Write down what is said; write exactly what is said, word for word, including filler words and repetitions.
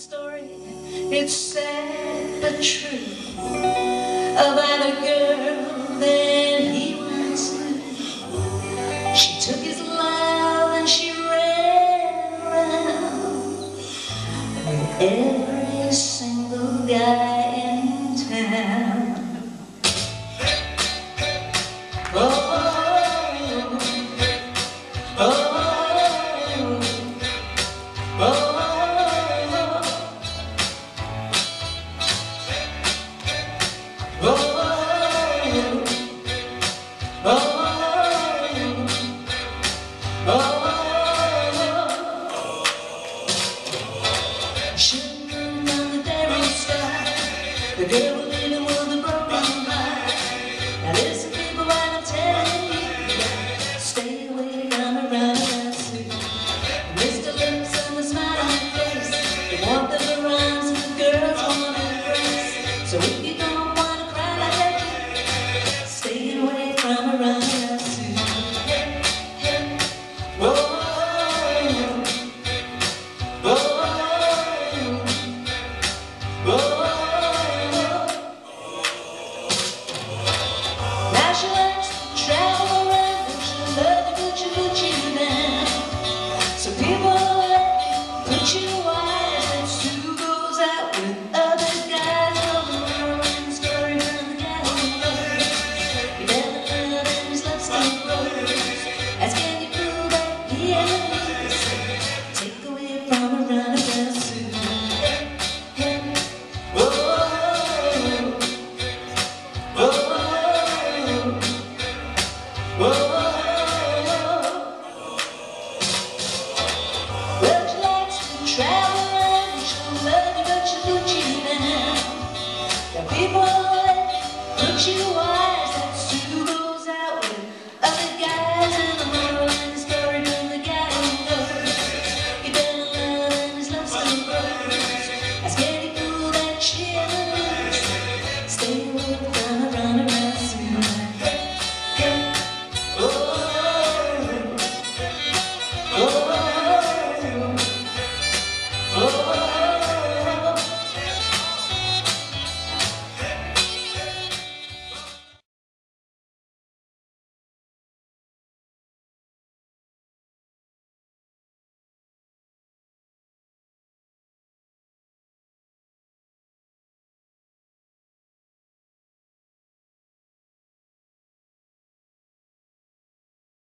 story, it's sad but true, about a girl that he once knew. She took his love and she ran around with every single guy in town. Oh, the girl we're living with a broken heart. Now listen, people, what I'm telling you, stay away from a runaround Sue. Mister Lips and the smile on her face, the warmth of her arms and the girls want to embrace. So if you don't want to cry like that, stay away from a runaround Sue. Hey, hey, whoa, whoa, whoa. She likes to travel around and she loves to put you, put you down. So people let me put you wise, and Sue goes out with other guys. Oh, the rolling story from the gallery floors. You better love and his love still grows. Ask can you prove that he ever leaves? Take away from a runaround Sue. Hey, hey, whoa. Well, she likes to travel around and she'll love you, but she'll put you down. Now people let put you on.